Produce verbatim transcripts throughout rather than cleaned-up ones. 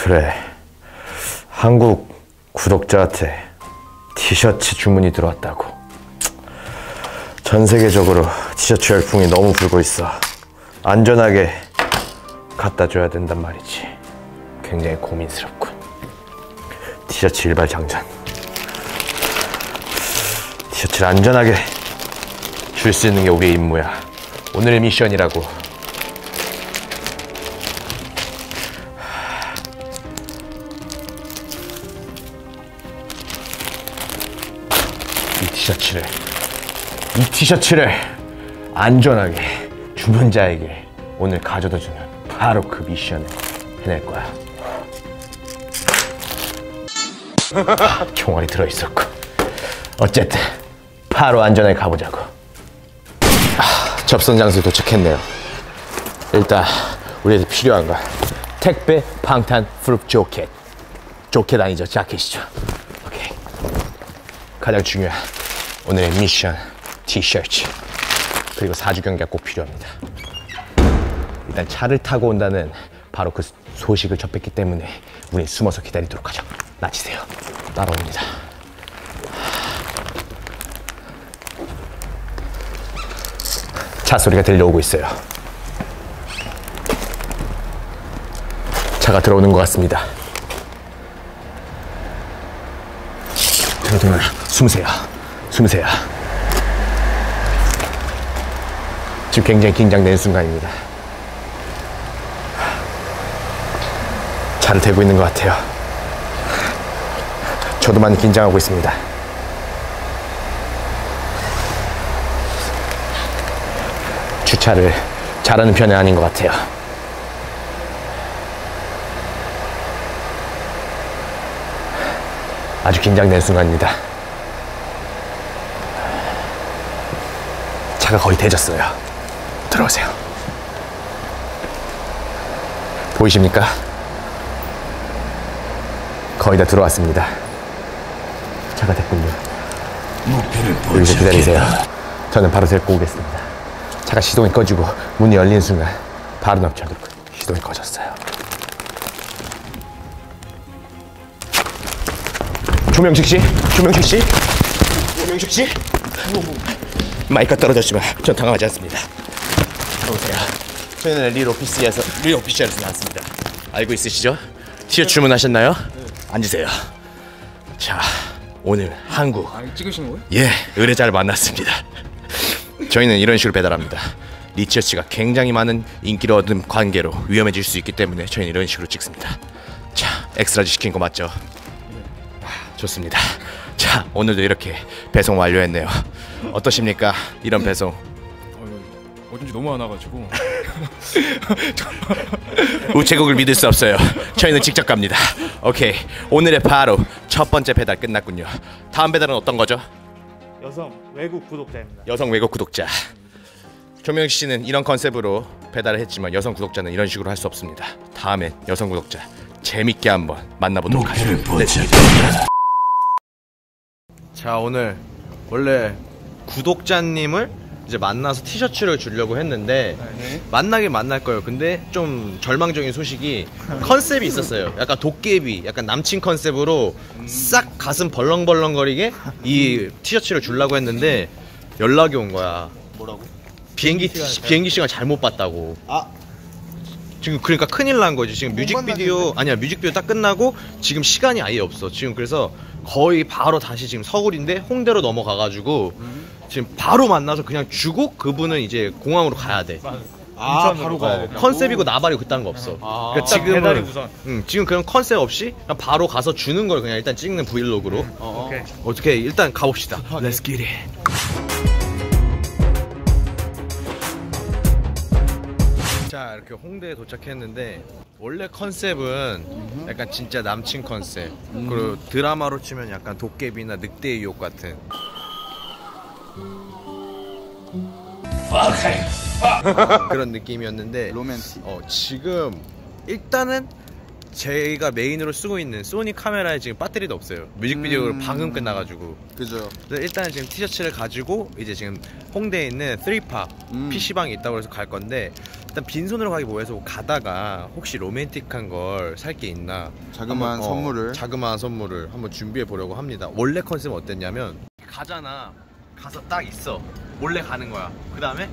그래, 한국 구독자한테 티셔츠 주문이 들어왔다고. 전 세계적으로 티셔츠 열풍이 너무 불고 있어. 안전하게 갖다 줘야 된단 말이지. 굉장히 고민스럽군. 티셔츠 일발 장전. 티셔츠를 안전하게 줄 수 있는 게 우리의 임무야. 오늘의 미션이라고. 이 티셔츠를 이 티셔츠를 안전하게 주문자에게 오늘 가져다 주는 바로 그 미션을 해낼 거야. 총알이 들어있었고. 어쨌든 바로 안전하게 가보자고. 아, 접선 장소에 도착했네요. 일단 우리한테 필요한 건 택배 방탄 프룹 조켓. 조켓 아니죠, 자켓이죠. 오케이. 가장 중요한 오늘의 미션 티셔츠, 그리고 사주 경계가 꼭 필요합니다. 일단 차를 타고 온다는 바로 그 소식을 접했기 때문에 우린 숨어서 기다리도록 하죠. 나치세요. 따라옵니다. 차 소리가 들려오고 있어요. 차가 들어오는 것 같습니다. 들어들어 숨으세요. 숨으세요. 지금 굉장히 긴장되는 순간입니다. 차를 대고 있는 것 같아요. 저도 많이 긴장하고 있습니다. 주차를 잘하는 편은 아닌 것 같아요. 아주 긴장된 순간입니다. 차가 거의 대졌어요. 들어오세요. 보이십니까? 거의 다 들어왔습니다. 차가 됐군요. 여기서 기다리세요. 저는 바로 데리고 오겠습니다. 차가 시동이 꺼지고 문이 열린 순간 바로 납치하도록. 시동이 꺼졌어요. 조명식 씨? 조명식 씨? 조명식 씨? 마이크가 떨어졌지만 전 당황하지 않습니다. 들어오세요. 저희는 릴 오피시에서 릴 오피셜에서 나왔습니다. 알고 있으시죠? 티셔츠 주문하셨나요? 네. 앉으세요. 자, 오늘 한국. 아, 찍으신 거예요? 예, 의뢰자를 만났습니다. 저희는 이런 식으로 배달합니다. 리치어치가 굉장히 많은 인기를 얻은 관계로 위험해질 수 있기 때문에 저희는 이런 식으로 찍습니다. 자, 엑스라지 시킨 거 맞죠? 네. 아, 좋습니다. 자, 오늘도 이렇게 배송 완료했네요. 어떠십니까? 이런 배송. 어, 어딘지 너무 많아가지고 우체국을 믿을 수 없어요. 저희는 직접 갑니다. 오케이, 오늘의 바로 첫 번째 배달 끝났군요. 다음 배달은 어떤 거죠? 여성 외국 구독자입니다. 여성 외국 구독자. 조명식 씨는 이런 컨셉으로 배달을 했지만 여성 구독자는 이런 식으로 할 수 없습니다. 다음엔 여성 구독자 재밌게 한번 만나보도록 하죠. 자, 오늘 원래 구독자님을 이제 만나서 티셔츠를 주려고 했는데 네. 만나긴 만날 거예요. 근데 좀 절망적인 소식이 컨셉이 있었어요. 약간 도깨비, 약간 남친 컨셉으로 싹 가슴 벌렁벌렁거리게 이 티셔츠를 주려고 했는데 연락이 온 거야. 뭐라고? 비행기 비행기 시간 잘못 봤다고. 아, 지금 그러니까 큰일 난 거지. 지금 뮤직비디오 아니야 뮤직비디오 딱 끝나고 지금 시간이 아예 없어. 지금 그래서 거의 바로 다시 지금 서울인데 홍대로 넘어가가지고 음. 지금 바로 만나서 그냥 주고 그분은 이제 공항으로 가야 돼. 아, 바로 가. 어, 컨셉이고 나발이고 그딴 거 없어. 아, 그러니까 지금은 배달이 우선. 응, 지금 그런 컨셉 없이 그냥 바로 가서 주는 걸 그냥 일단 찍는 브이로그로. 어, 오케이. 어떻게 일단 가봅시다. Let's get it. 자, 이렇게 홍대에 도착했는데 원래 컨셉은 약간 진짜 남친 컨셉. 그리고 드라마로 치면 약간 도깨비나 늑대의 유혹 같은. 그런 느낌이었는데 로맨틱. 어, 지금 일단은 제가 메인으로 쓰고 있는 소니 카메라에 지금 배터리도 없어요. 뮤직비디오를 음... 방금 끝나가지고. 그죠. 그래서 일단은 지금 티셔츠를 가지고 이제 지금 홍대에 있는 쓰리팝 음. 피시방이 있다고 해서 갈 건데, 일단 빈손으로 가기 뭐해서 가다가 혹시 로맨틱한 걸 살 게 있나, 자그마한 한번, 어, 선물을 자그마한 선물을 한번 준비해 보려고 합니다. 원래 컨셉은 어땠냐면, 가잖아, 가서 딱 있어, 몰래 가는 거야. 그 다음에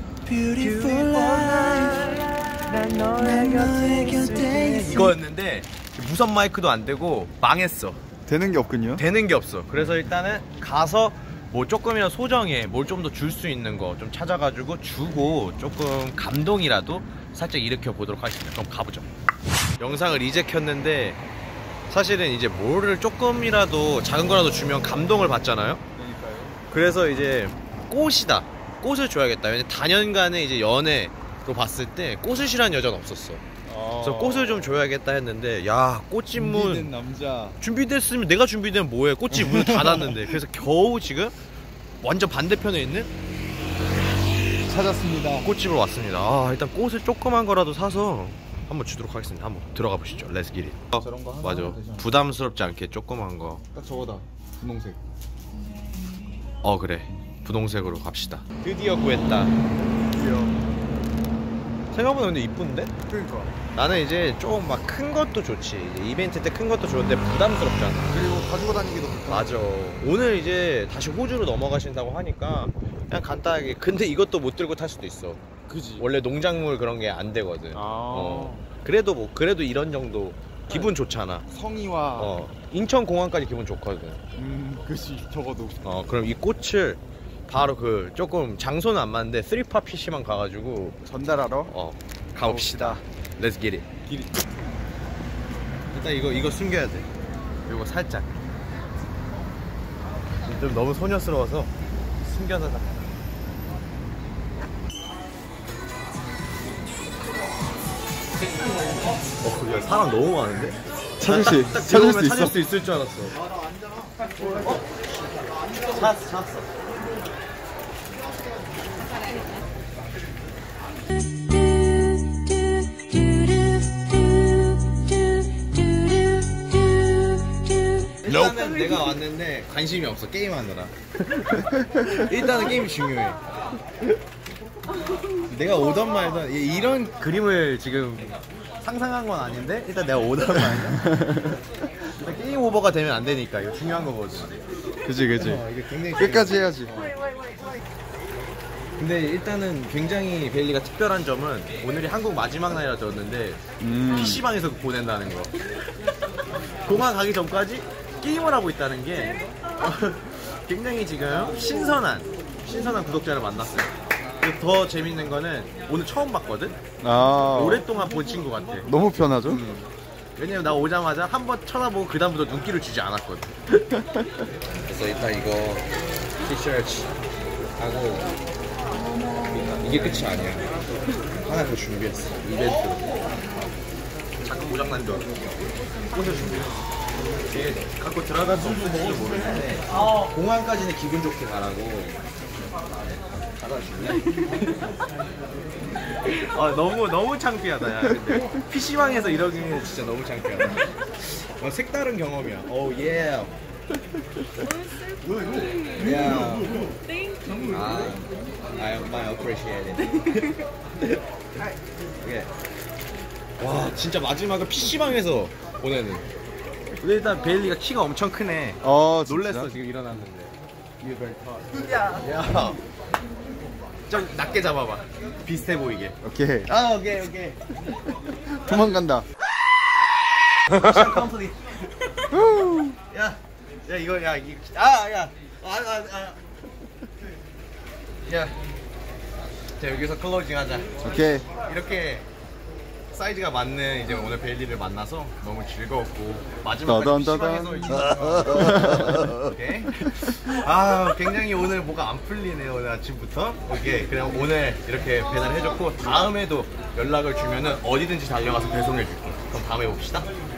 이거였는데 무선 마이크도 안 되고 망했어. 되는 게 없군요. 되는 게 없어. 그래서 일단은 가서 뭐 조금이나 소정에 뭘 좀 더 줄 수 있는 거 좀 찾아가지고 주고 조금 감동이라도 살짝 일으켜 보도록 하겠습니다. 그럼 가보죠. 영상을 이제 켰는데 사실은 이제 뭐를 조금이라도 작은 거라도 주면 감동을 받잖아요. 그러니까요. 그래서 이제 꽃이다. 꽃을 줘야겠다. 왜냐면 단연간의 이제 연애로 봤을 때 꽃을 싫어하는 여자는 없었어. 그래서 꽃을 좀 줘야겠다 했는데, 야, 꽃집 문 남자 준비됐으면 내가 준비되면 뭐해. 꽃집 문을 닫았는데. 그래서 겨우 지금 완전 반대편에 있는 찾았습니다. 꽃집을 왔습니다. 아, 일단 꽃을 조그만 거라도 사서 한번 주도록 하겠습니다. 한번 들어가 보시죠. 렛츠 기릿. 어, 저런 거 하나 맞아. 하면 되잖아. 부담스럽지 않게 조그만 거. 딱 저거다. 분홍색. 어, 그래. 분홍색으로 갑시다. 드디어 구했다. 귀여워. 생각보다 근데 이쁜데? 그러니까. 나는 이제 좀 막 큰 것도 좋지. 이제 이벤트 때 큰 것도 좋은데 부담스럽잖아. 그리고 가지고 다니기도 좋다. 맞아. 오늘 이제 다시 호주로 넘어가신다고 하니까 그냥 간단하게. 근데 이것도 못 들고 탈 수도 있어. 그지. 원래 농작물 그런 게 안 되거든. 아. 어. 그래도 뭐 그래도 이런 정도 기분 좋잖아. 성의와. 어. 인천 공항까지 기분 좋거든. 음, 그지. 적어도. 어, 그럼 이 꽃을 바로 그 조금 장소는 안 맞는데 쓰리팝 피시만 가가지고 전달하러. 어 가봅시다. Let's get it. 일단 이거 이거 숨겨야 돼. 이거 살짝. 좀 너무 소녀스러워서 숨겨서 가. 어, 그게 사람 너무 많은데? 찾을 수, 딱 찾을 들어오면 수 있어. 찾을 수 있을 줄 알았어. 어? 찾았어, 찾았어. 일단은 내가 왔는데 관심이 없어. 게임하느라. 일단은 게임이 중요해. 내가 오던 말던 이런 그림을 지금 상상한 건 아닌데 일단 내가 오던 말던 일단 게임 오버가 되면 안 되니까 이거 중요한 거거든. 그지, 그지. 어, 이게 굉장히 끝까지 해야지. 근데 일단은 굉장히 베일리가 특별한 점은 오늘이 한국 마지막 날이라 졌는데 음. 피시방에서 보낸다는 거. 공항 가기 전까지 게임을 하고 있다는 게 굉장히 지금 신선한 신선한 구독자를 만났어요. 그리고 더 재밌는 거는 오늘 처음 봤거든? 아. 오랫동안 본 친구 같아. 너무 편하죠? 음. 왜냐면 나 오자마자 한 번 쳐다보고 그 다음부터 눈길을 주지 않았거든. 그래서 일단 이거 티셔츠 하고 이게 끝이 아니야. 하나 더 준비했어. 이벤트로. 잠깐 고장난 줄 알았어. 꽃을 준비했어. 이게 갖고 들어갈 수 없을지 모르는데 공항까지는 기분 좋게 가라고. 받아줄래? 아 너무 너무 창피하다. 야, 근데 피시방에서 이러기는 진짜 너무 창피하다. 어, 색다른 경험이야. 오 예. 야. 아, I I appreciate it. 오케이. 와 진짜 마지막은 피시방에서 보내는. 근데 일단 베일리가 키가 엄청 크네. 어, 놀랬어 진짜? 지금 일어났는데. 야. 야. 좀 낮게 잡아봐. 비슷해 보이게. 오케이. 아 오케이 오케이. 도망간다. 컴플릿. 야, 야 이거 야 이, 아 야, 아 아 아. 야, 자 여기서 클로징하자. 오케이. 이렇게 사이즈가 맞는 이제 오늘 베일리를 만나서 너무 즐거웠고 마지막까지 피시방에서 따단따단. 오케이. 아 굉장히 오늘 뭐가 안 풀리네요 오늘 아침부터. 오케이 그냥 오늘 이렇게 배달해줬고 다음에도 연락을 주면은 어디든지 달려가서 배송해줄게. 그럼 다음에 봅시다.